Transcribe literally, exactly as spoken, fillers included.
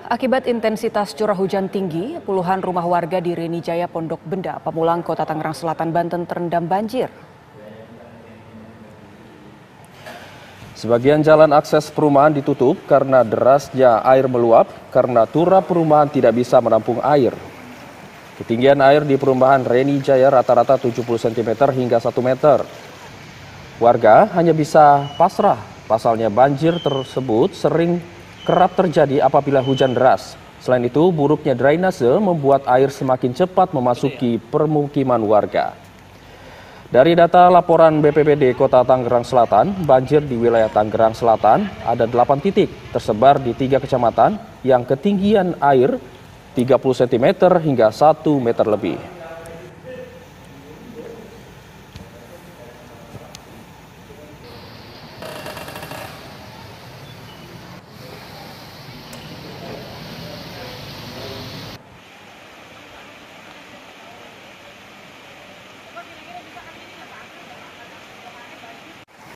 Akibat intensitas curah hujan tinggi, puluhan rumah warga di Reni Jaya, Pondok Benda, Pamulang, Kota Tangerang Selatan, Banten terendam banjir. Sebagian jalan akses perumahan ditutup karena derasnya air meluap karena turap perumahan tidak bisa menampung air. Ketinggian air di perumahan Reni Jaya rata-rata tujuh puluh sentimeter hingga satu meter. Warga hanya bisa pasrah, pasalnya banjir tersebut sering kerap terjadi apabila hujan deras. Selain itu, buruknya drainase membuat air semakin cepat memasuki permukiman warga. Dari data laporan B P B D Kota Tangerang Selatan, banjir di wilayah Tangerang Selatan ada delapan titik tersebar di tiga kecamatan yang ketinggian air tiga puluh sentimeter hingga satu meter lebih.